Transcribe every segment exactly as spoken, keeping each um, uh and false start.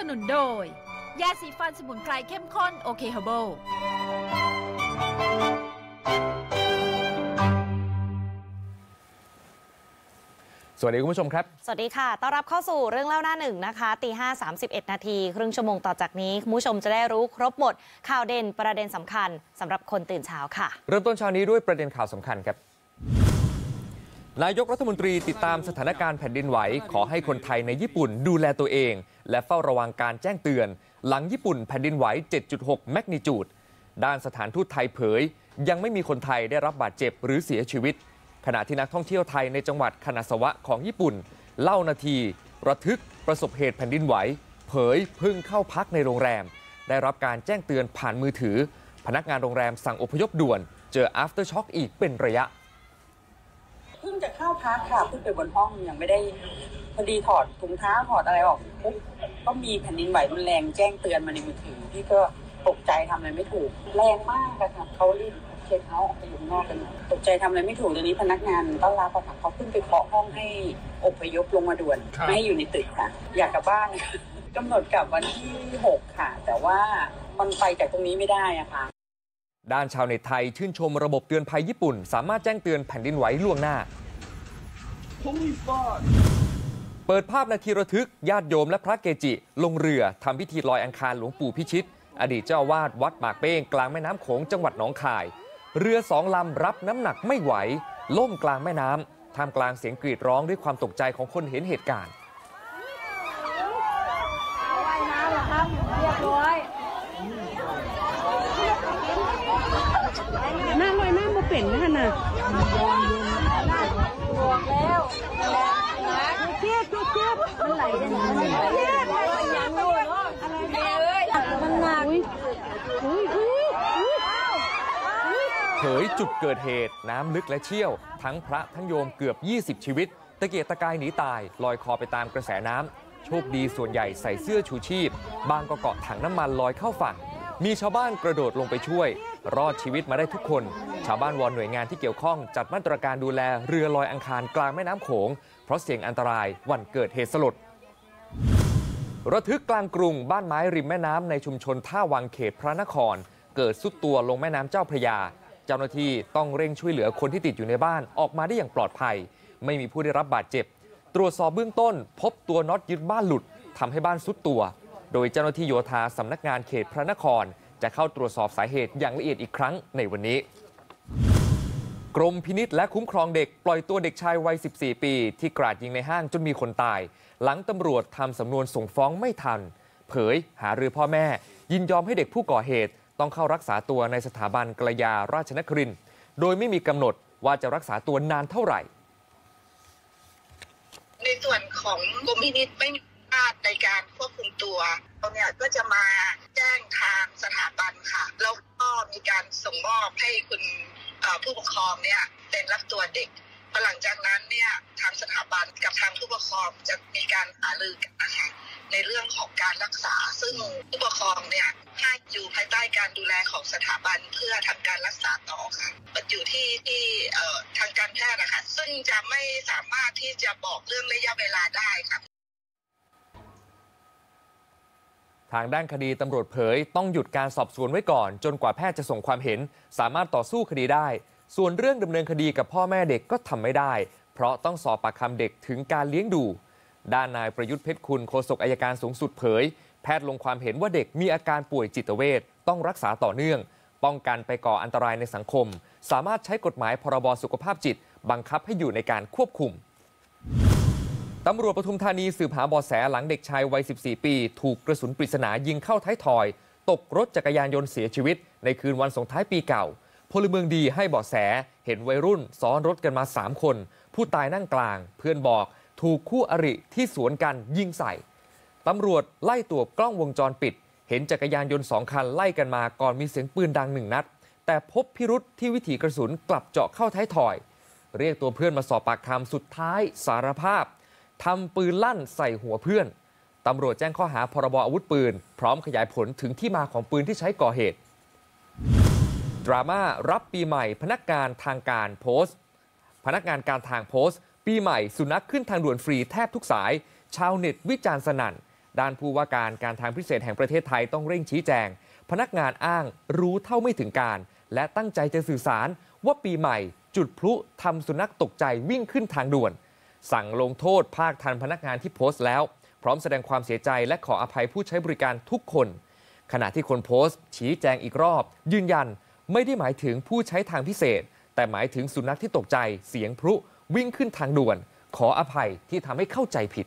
นุนโดยยาสีฟันสมุนไพรเข้มข้นโอเคเฮอร์เบิลสวัสดีคุณผู้ชมครับสวัสดีค่ะต้อนรับเข้าสู่เรื่องเล่าหน้าหนึ่งนะคะตีห้าสามสิบเอ็ดนาทีครึ่งชั่วโมงต่อจากนี้คุณผู้ชมจะได้รู้ครบหมดข่าวเด่นประเด็นสำคัญสำหรับคนตื่นเช้าค่ะเริ่มต้นเช้านี้ด้วยประเด็นข่าวสำคัญครับนายกรัฐมนตรีติดตามสถานการณ์แผ่นดินไหวขอให้คนไทยในญี่ปุ่นดูแลตัวเองและเฝ้าระวังการแจ้งเตือนหลังญี่ปุ่นแผ่นดินไหว เจ็ดจุดหก แมกนิจูดด้านสถานทูตไทยเผยยังไม่มีคนไทยได้รับบาดเจ็บหรือเสียชีวิตขณะที่นักท่องเที่ยวไทยในจังหวัดคานาซาวะของญี่ปุ่นเล่านาทีระทึกประสบเหตุแผ่นดินไหวเผยเพิ่งเข้าพักในโรงแรมได้รับการแจ้งเตือนผ่านมือถือพนักงานโรงแรมสั่งอพยพด่วนเจอ after shock อีกเป็นระยะเพิ่งจะเข้าพักค่ะขึ้นไปบนห้องยังไม่ได้พอดีถอดถุงเท้าถอดอะไรออกปุ๊บก็มีแผ่นดินไหวรุนแรงแจ้งเตือนมาในมือถือพี่ก็ตกใจทำอะไรไม่ถูกแรงมากเลยค่ะเขารีบเช็คเอาท์ออกไปอยู่นอกกันตกใจทำอะไรไม่ถูกตอนนี้พนักงานต้อนรับค่ะเขาขึ้นไปเคาะห้องให้อพยพลงมาด่วนไม่ให้อยู่ในตึกค่ะอยากกลับบ้านกำหนดกลับวันที่หกค่ะแต่ว่ามันไปจากตรงนี้ไม่ได้อะค่ะด้านชาวเน็ตไทยชื่นชมระบบเตือนภัยญี่ปุ่นสามารถแจ้งเตือนแผ่นดินไหวล่วงหน้าเปิดภาพนาทีระทึกญาติโยมและพระเกจิลงเรือทำพิธีลอยอังคารหลวงปู่พิชิตอดีตเจ้าอาวาสวัดหมากเป้งกลางแม่น้ำโขงจังหวัดหนองคายเรือสองลำรับน้ำหนักไม่ไหวล่มกลางแม่น้ำท่ามกลางเสียงกรีดร้องด้วยความตกใจของคนเห็นเหตุการณ์ว่ายน้ำเหรอครับเรียบร้อยน้าลอยน้ำบ่เป็นนะน่ะบวกแล้วเทียบเทียบมันไหลได้ยังไงเทียบมันยังอยู่เนาะอะไรเลยมันหนักอุ้ยอุ้ยอุ้ยเผยจุดเกิดเหตุน้ำลึกและเชี่ยวทั้งพระทั้งโยมเกือบยี่สิบชีวิตตะเกียกตะกายหนีตายลอยคอไปตามกระแสน้ำโชคดีส่วนใหญ่ใส่เสื้อชูชีพบางก็เกาะถังน้ำมันลอยเข้าฝั่งมีชาวบ้านกระโดดลงไปช่วยรอดชีวิตมาได้ทุกคนชาวบ้านวอนหน่วยงานที่เกี่ยวข้องจัดมาตรการดูแลเรือลอยอังคารกลางแม่น้ำโขงเพราะเสี่ยงอันตรายวันเกิดเหตุสลดระทึกกลางกรุงบ้านไม้ริมแม่น้ำในชุมชนท่าวังเขตพระนครเกิดซุดตัวลงแม่น้ำเจ้าพระยาเจ้าหน้าที่ต้องเร่งช่วยเหลือคนที่ติดอยู่ในบ้านออกมาได้อย่างปลอดภัยไม่มีผู้ได้รับบาดเจ็บตรวจสอบเบื้องต้นพบตัวน็อตยึดบ้านหลุดทำให้บ้านซุดตัวโดยเจ้าหน้าที่โยธาสำนักงานเขตพระนครจะเข้าตรวจสอบสาเหตุอย่างละเอียดอีกครั้งในวันนี้กรมพินิจและคุ้มครองเด็กปล่อยตัวเด็กชายวัยสิบสี่ปีที่กราดยิงในห้างจนมีคนตายหลังตำรวจทำสำนวนส่งฟ้องไม่ทันเผยหารือพ่อแม่ยินยอมให้เด็กผู้ก่อเหตุต้องเข้ารักษาตัวในสถาบันกัลยาราชนครินทร์โดยไม่มีกำหนดว่าจะรักษาตัวนานเท่าไหร่ในส่วนของกรมพินิจไม่มีอำนาจในการควบคุมตัวเราเนี่ยก็จะมาแจ้งทางสถาบันค่ะแล้วก็มีการส่งมอบให้คุณผู้ปกครองเนี่ยเป็นรับตัวเด็กพอหลังจากนั้นเนี่ยทางสถาบันกับทางผู้ปกครองจะมีการหารือกันนะคะในเรื่องของการรักษาซึ่งผู้ปกครองเนี่ยให้อยู่ภายใต้การดูแลของสถาบันเพื่อทำการรักษาต่อค่ะมันอยู่ที่ที่ทางการแพทย์นะคะซึ่งจะไม่สามารถที่จะบอกเรื่องระยะเวลาได้ค่ะทางด้านคดีตำรวจเผยต้องหยุดการสอบสวนไว้ก่อนจนกว่าแพทย์จะส่งความเห็นสามารถต่อสู้คดีได้ส่วนเรื่องดำเนินคดีกับพ่อแม่เด็กก็ทำไม่ได้เพราะต้องสอบปากคำเด็กถึงการเลี้ยงดูด้านนายประยุทธ์เพชรคุณโฆษกอัยการสูงสุดเผยแพทย์ลงความเห็นว่าเด็กมีอาการป่วยจิตเวชต้องรักษาต่อเนื่องป้องกันไปก่ออันตรายในสังคมสามารถใช้กฎหมายพรบสุขภาพจิตบังคับให้อยู่ในการควบคุมตำรวจปทุมธานีสืบหาเบาะแสหลังเด็กชายวัยสิบสี่ปีถูกกระสุนปริศนายิงเข้าท้ายทอยตกรถจักรยานยนต์เสียชีวิตในคืนวันส่งท้ายปีเก่าพลเมืองดีให้เบาะแสเห็นวัยรุ่นซ้อนรถกันมาสามคนผู้ตายนั่งกลางเพื่อนบอกถูกคู่อริที่สวนกันยิงใส่ตำรวจไล่ตรวจกล้องวงจรปิดเห็นจักรยานยนต์สองคันไล่กันมาก่อนมีเสียงปืนดังหนึ่งนัดแต่พบพิรุธที่วิถีกระสุนกลับเจาะเข้าท้ายทอยเรียกตัวเพื่อนมาสอบปากคำสุดท้ายสารภาพทำปืนลั่นใส่หัวเพื่อนตำรวจแจ้งข้อหาพรบอาวุธปืนพร้อมขยายผลถึงที่มาของปืนที่ใช้ก่อเหตุดราม่ารับปีใหม่พนักงานทางการโพสต์พนักงานการทางโพสต์ปีใหม่สุนัขขึ้นทางด่วนฟรีแทบทุกสายชาวเน็ตวิจารณ์สนั่นด้านผู้ว่าการการทางพิเศษแห่งประเทศไทยต้องเร่งชี้แจงพนักงานอ้างรู้เท่าไม่ถึงการและตั้งใจจะสื่อสารว่าปีใหม่จุดพลุทำสุนัขตกใจวิ่งขึ้นทางด่วนสั่งลงโทษภาคทันพนักงานที่โพสต์แล้วพร้อมแสดงความเสียใจและขออภัยผู้ใช้บริการทุกคนขณะที่คนโพสต์ชี้แจงอีกรอบยืนยันไม่ได้หมายถึงผู้ใช้ทางพิเศษแต่หมายถึงสุนัขที่ตกใจเสียงพลุวิ่งขึ้นทางด่วนขออภัยที่ทำให้เข้าใจผิด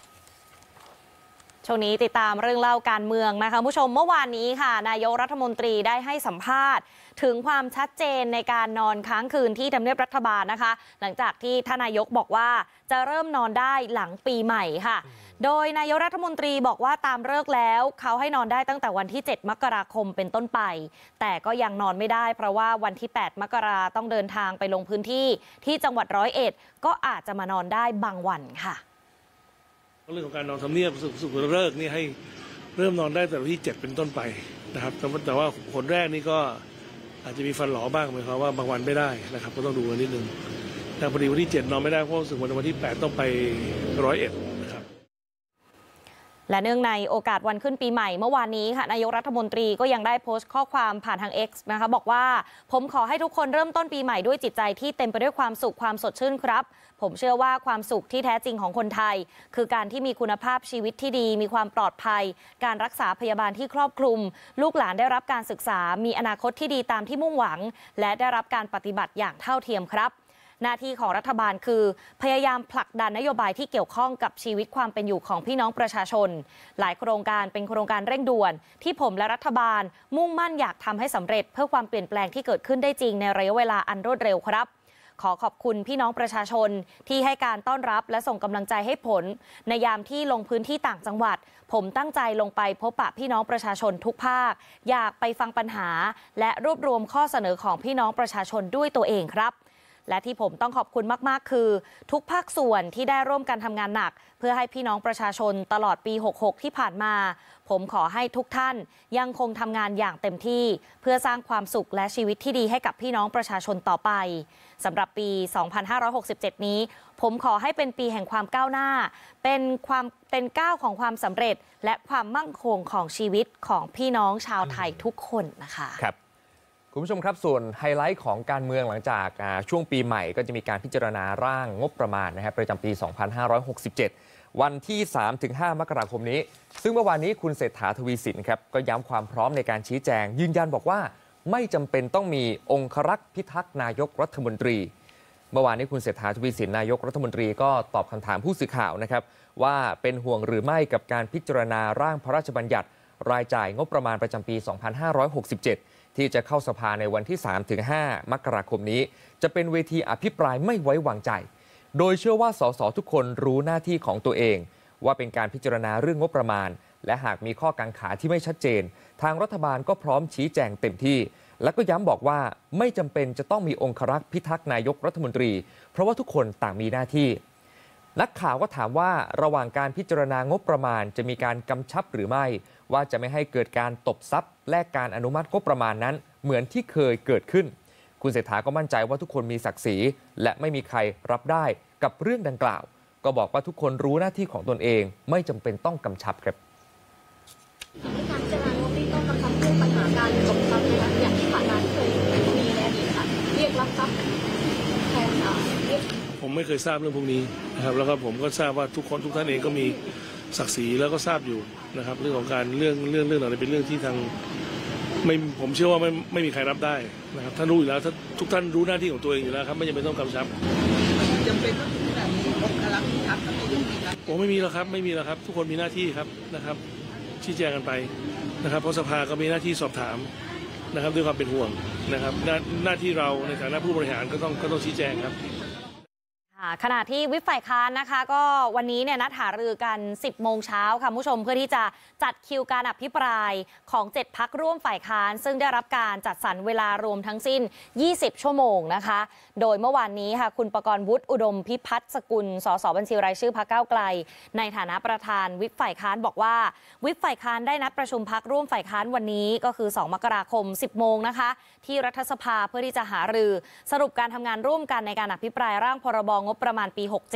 ช่วงนี้ติดตามเรื่องเล่าการเมืองนะคะผู้ชมเมื่อวานนี้ค่ะนายกรัฐมนตรีได้ให้สัมภาษณ์ถึงความชัดเจนในการนอนค้างคืนที่ทำเนียบรัฐบาลนะคะหลังจากที่ท่านนายกบอกว่าจะเริ่มนอนได้หลังปีใหม่ค่ะโดยนายกรัฐมนตรีบอกว่าตามฤกษ์แล้วเขาให้นอนได้ตั้งแต่วันที่เจ็ดมกราคมเป็นต้นไปแต่ก็ยังนอนไม่ได้เพราะว่าวันที่แปดมกราต้องเดินทางไปลงพื้นที่ที่จังหวัดร้อยเอ็ดก็อาจจะมานอนได้บางวันค่ะเรื่องของการนอนทำเนียบสุขฤกษ์นี่ให้เริ่มนอนได้แต่วันที่เจ็ดเป็นต้นไปนะครับแต่ว่าคนแรกนี่ก็อาจจะมีฟันหลอบ้างหมายความว่าบางวันไม่ได้นะครับก็ต้องดูกันนิดนึงแต่พอดีวันที่เจ็ดนอนไม่ได้เพราะรู้สึกวันที่แปดต้องไปร้อยเอ็ดนะครับและเนื่องในโอกาสวันขึ้นปีใหม่เมื่อวานนี้ค่ะนายกรัฐมนตรีก็ยังได้โพสต์ข้อความผ่านทาง X นะคะบอกว่าผมขอให้ทุกคนเริ่มต้นปีใหม่ด้วยจิตใจที่เต็มไปด้วยความสุขความสดชื่นครับผมเชื่อว่าความสุขที่แท้จริงของคนไทยคือการที่มีคุณภาพชีวิตที่ดีมีความปลอดภัยการรักษาพยาบาลที่ครอบคลุมลูกหลานได้รับการศึกษามีอนาคตที่ดีตามที่มุ่งหวังและได้รับการปฏิบัติอย่างเท่าเทียมครับหน้าที่ของรัฐบาลคือพยายามผลักดันนโยบายที่เกี่ยวข้องกับชีวิตความเป็นอยู่ของพี่น้องประชาชนหลายโครงการเป็นโครงการเร่งด่วนที่ผมและรัฐบาลมุ่งมั่นอยากทำให้สำเร็จเพื่อความเปลี่ยนแปลงที่เกิดขึ้นได้จริงในระยะเวลาอันรวดเร็วครับขอขอบคุณพี่น้องประชาชนที่ให้การต้อนรับและส่งกำลังใจให้ผลในยามที่ลงพื้นที่ต่างจังหวัดผมตั้งใจลงไปพบปะพี่น้องประชาชนทุกภาคอยากไปฟังปัญหาและรวบรวมข้อเสนอของพี่น้องประชาชนด้วยตัวเองครับและที่ผมต้องขอบคุณมากๆคือทุกภาคส่วนที่ได้ร่วมกันทำงานหนักเพื่อให้พี่น้องประชาชนตลอดปีหกหกที่ผ่านมาผมขอให้ทุกท่านยังคงทำงานอย่างเต็มที่เพื่อสร้างความสุขและชีวิตที่ดีให้กับพี่น้องประชาชนต่อไปสำหรับปีสองพันห้าร้อยหกสิบเจ็ดนี้ผมขอให้เป็นปีแห่งความก้าวหน้าเป็นความเป็นก้าวของความสำเร็จและความมั่งคงของชีวิตของพี่น้องชาวไทยทุกคนนะคะครับคุณผู้ชมครับส่วนไฮไลท์ของการเมืองหลังจากช่วงปีใหม่ก็จะมีการพิจารณาร่างงบประมาณนะครับประจำปีสองพันห้าร้อยหกสิบเจ็ดวันที่ สามถึงห้า มกราคมนี้ซึ่งเมื่อวานนี้คุณเศรษฐาทวีสินครับก็ย้ำความพร้อมในการชี้แจงยืนยันบอกว่าไม่จำเป็นต้องมีองครักษ์พิทักษ์นายกรัฐมนตรีเมื่อวานนี้คุณเศรษฐาทวีสินนายกรัฐมนตรีก็ตอบคำถามผู้สื่อข่าวนะครับว่าเป็นห่วงหรือไม่กับการพิจารณาร่างพระราชบัญญัติรายจ่ายงบประมาณประจำปีสองพันห้าร้อยหกสิบเจ็ดที่จะเข้าสภาในวันที่ สามถึงห้า มกราคมนี้จะเป็นเวทีอภิปรายไม่ไว้วางใจโดยเชื่อว่าสสทุกคนรู้หน้าที่ของตัวเองว่าเป็นการพิจารณาเรื่องงบประมาณและหากมีข้อกังขาที่ไม่ชัดเจนทางรัฐบาลก็พร้อมชี้แจงเต็มที่และก็ย้ำบอกว่าไม่จำเป็นจะต้องมีองครักษ์พิทักษ์นายกรัฐมนตรีเพราะว่าทุกคนต่างมีหน้าที่นักข่าวก็ถามว่าระหว่างการพิจารณางบประมาณจะมีการกำชับหรือไม่ว่าจะไม่ให้เกิดการตบทรัพย์และการอนุมัติงบประมาณนั้นเหมือนที่เคยเกิดขึ้นคุณเศรษฐาก็มั่นใจว่าทุกคนมีศักดิ์ศรีและไม่มีใครรับได้กับเรื่องดังกล่าวก็บอกว่าทุกคนรู้หน้าที่ของตนเองไม่จำเป็นต้องกำชับครับการพิจารณางบที่ต้องกำชับเรื่องปัญหาการตบทรัพย์นะคะอย่างที่ผ่านมาที่เคยมีในอดีตค่ะเรียกรับทรัพย์แทนเรียกผมไม่เคยทราบเรื่องพวกนี้นะครับแล้วก็ผมก็ทราบว่าทุกคนทุกท่านเองก็มีศักดิ์ศรีแล้วก็ทราบอยู่นะครับเรื่องของการเรื่องเรื่องเรื่องเหล่านี้เป็นเรื่องที่ทางไม่ผมเชื่อว่าไม่ไม่มีใครรับได้นะครับท่านรู้อยู่แล้วถ้าทุกท่านรู้หน้าที่ของตัวเองอยู่แล้วครับไม่จำเป็นต้องกำชับจำเป็นต้องมีแบบนี้องค์รักษ์พิทักษ์ก็ไม่ยุ่งมีครับผมไม่มีแล้วครับไม่มีแล้วครับทุกคนมีหน้าที่ครับนะครับชี้แจงกันไปนะครับเพราะสภาก็มีหน้าที่สอบถามนะครับด้วยความเป็นห่วงนะครับหน้าหน้าที่เราในฐานะผู้บริหารก็ต้องก็ต้องชี้แจงครับขณะที่วิปฝ่ายค้านนะคะก็วันนี้เนี่ยนัดหารือกัน สิบโมงเช้าค่ะผู้ชมเพื่อที่จะจัดคิวการอภิปรายของเจ็ดพรรคร่วมฝ่ายค้านซึ่งได้รับการจัดสรรเวลารวมทั้งสิ้นยี่สิบชั่วโมงนะคะโดยเมื่อวานนี้ค่ะคุณปกรณ์วุฒิอุดมพิพัฒน์สกุลสสบัญชีรายชื่อพรรคก้าวไกลในฐานะประธานวิปฝ่ายค้านบอกว่าวิปฝ่ายค้านได้นัดประชุมพรรคร่วมฝ่ายค้านวันนี้ก็คือสองมกราคม สิบโมงนะคะที่รัฐสภาเพื่อที่จะหารือสรุปการทำงานร่วมกันในการอภิปรายร่างพรบงบประมาณปีหกเจ็ด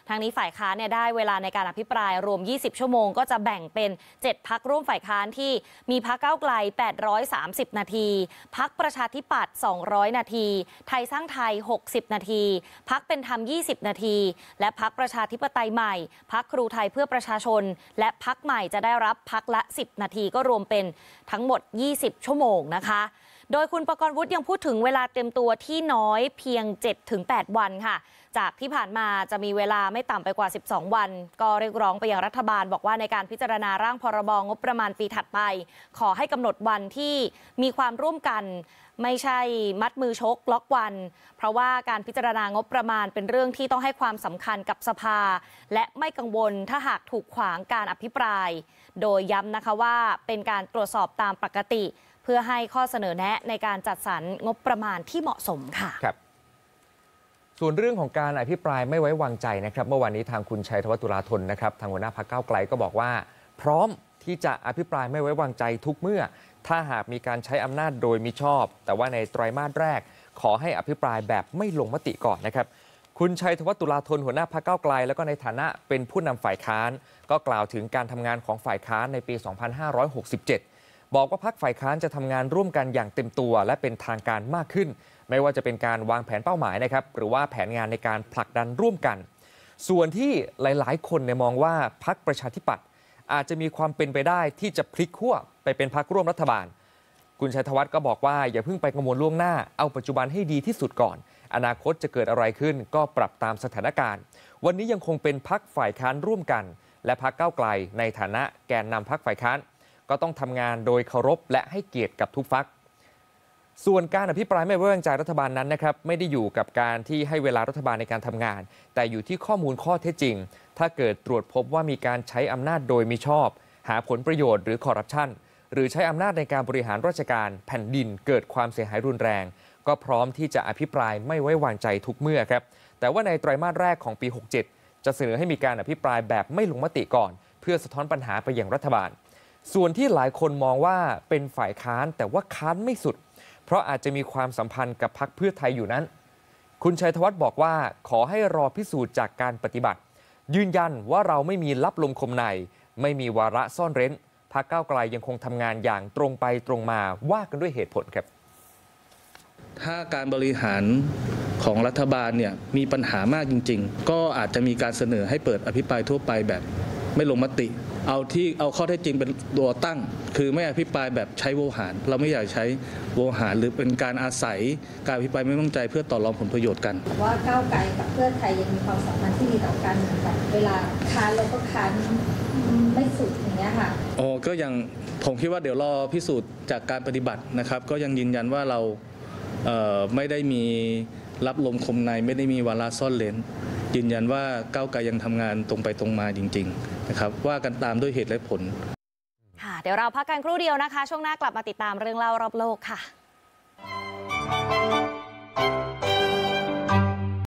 ทางนี้ฝ่ายค้านเนี่ยได้เวลาในการอภิปรายรวมยี่สิบชั่วโมงก็จะแบ่งเป็นเจ็ดพรรคร่วมฝ่ายค้านที่มีพรรคก้าวไกลแปดร้อยสามสิบนาทีพรรคประชาธิปัตย์สองร้อยนาทีไทยสร้างไทยหกสิบนาทีพรรคเป็นธรรมยี่สิบนาทีและพรรคประชาธิปไตยใหม่พรรคครูไทยเพื่อประชาชนและพรรคใหม่จะได้รับพรรคละสิบนาทีก็รวมเป็นทั้งหมดยี่สิบชั่วโมงนะคะโดยคุณปกรณ์วุฒิยังพูดถึงเวลาเตรียมตัวที่น้อยเพียง เจ็ดถึงแปด วันค่ะจากที่ผ่านมาจะมีเวลาไม่ต่ำไปกว่าสิบสองวันก็เรียกร้องไปยังรัฐบาลบอกว่าในการพิจารณาร่างพรบงบประมาณปีถัดไปขอให้กำหนดวันที่มีความร่วมกันไม่ใช่มัดมือชกล็อกวันเพราะว่าการพิจารณางบประมาณเป็นเรื่องที่ต้องให้ความสำคัญกับสภาและไม่กังวลถ้าหากถูกขวางการอภิปรายโดยย้ำนะคะว่าเป็นการตรวจสอบตามปกติเพื่อให้ข้อเสนอแนะในการจัดสรรงบประมาณที่เหมาะสมค่ะครับส่วนเรื่องของการอภิปรายไม่ไว้วางใจนะครับเมื่อวานนี้ทางคุณชัยธวัฒน์ตุลาธนนะครับทางหัวหน้าพรรคก้าวไกลก็บอกว่าพร้อมที่จะอภิปรายไม่ไว้วางใจทุกเมื่อถ้าหากมีการใช้อำนาจโดยมิชอบแต่ว่าในไตรมาสแรกขอให้อภิปรายแบบไม่ลงมติก่อนนะครับคุณชัยธวัฒน์ตุลาธนหัวหน้าพรรคก้าวไกลแล้วก็ในฐานะเป็นผู้นำฝ่ายค้านก็กล่าวถึงการทำงานของฝ่ายค้านในปี สองพันห้าร้อยหกสิบเจ็ดบอกว่าพรรคฝ่ายค้านจะทำงานร่วมกันอย่างเต็มตัวและเป็นทางการมากขึ้นไม่ว่าจะเป็นการวางแผนเป้าหมายนะครับหรือว่าแผนงานในการผลักดันร่วมกันส่วนที่หลายๆคนเนี่ยมองว่าพรรคประชาธิปัตย์อาจจะมีความเป็นไปได้ที่จะพลิกขั้วไปเป็นพรรคร่วมรัฐบาลคุณชัยธวัฒน์ก็บอกว่าอย่าเพิ่งไปกังวลล่วงหน้าเอาปัจจุบันให้ดีที่สุดก่อนอนาคตจะเกิดอะไรขึ้นก็ปรับตามสถานการณ์วันนี้ยังคงเป็นพรรคฝ่ายค้านร่วมกันและพรรคก้าวไกลในฐานะแกนนำพรรคฝ่ายค้านก็ต้องทำงานโดยเคารพและให้เกียรติกับทุกพรรคส่วนการอภิปรายไม่ไว้วางใจรัฐบาลนั้นนะครับไม่ได้อยู่กับการที่ให้เวลารัฐบาลในการทำงานแต่อยู่ที่ข้อมูลข้อเท็จจริงถ้าเกิดตรวจพบว่ามีการใช้อำนาจโดยมิชอบหาผลประโยชน์หรือคอร์รัปชันหรือใช้อำนาจในการบริหารราชการแผ่นดินเกิดความเสียหายรุนแรงก็พร้อมที่จะอภิปรายไม่ไว้วางใจทุกเมื่อครับแต่ว่าในไตรมาสแรกของปีหกสิบเจ็ดจะเสนอให้มีการอภิปรายแบบไม่ลงมติก่อนเพื่อสะท้อนปัญหาไปยังรัฐบาลส่วนที่หลายคนมองว่าเป็นฝ่ายค้านแต่ว่าค้านไม่สุดเพราะอาจจะมีความสัมพันธ์กับพรรคเพื่อไทยอยู่นั้นคุณชัยธวัฒน์บอกว่าขอให้รอพิสูจน์จากการปฏิบัติยืนยันว่าเราไม่มีลับลมคมในไม่มีวาระซ่อนเร้นพรรคก้าวไกลยังคงทำงานอย่างตรงไปตรงมาว่ากันด้วยเหตุผลครับถ้าการบริหารของรัฐบาลเนี่ยมีปัญหามากจริงๆก็อาจจะมีการเสนอให้เปิดอภิปรายทั่วไปแบบไม่ลงมติเอาที่เอาข้อเท็จจริงเป็นตัวตั้งคือไม่อภิปรายแบบใช้โวหารเราไม่อยากใช้โวหารหรือเป็นการอาศัยการอภิปรายไม่ไว้วางใจเพื่อต่อรองผลประโยชน์กันว่าก้าวไกลกับเพื่อไทยยังมีความสัมพันธ์ที่ดีต่อกันแบบเวลาค้านเราก็ค้านไม่สุดอย่างเงี้ยค่ะอ๋อก็ยังผมคิดว่าเดี๋ยวรอพิสูจน์จากการปฏิบัตินะครับก็ยังยืนยันว่าเราเอ่อไม่ได้มีรับลมคมในไม่ได้มีวาระซ่อนเลนยืนยันว่าก้าวไกลยังทำงานตรงไปตรงมาจริงๆนะครับว่ากันตามด้วยเหตุและผลค่ะเดี๋ยวเราพักกันครู่เดียวนะคะช่วงหน้ากลับมาติดตามเรื่องเล่ารอบโลกค่ะ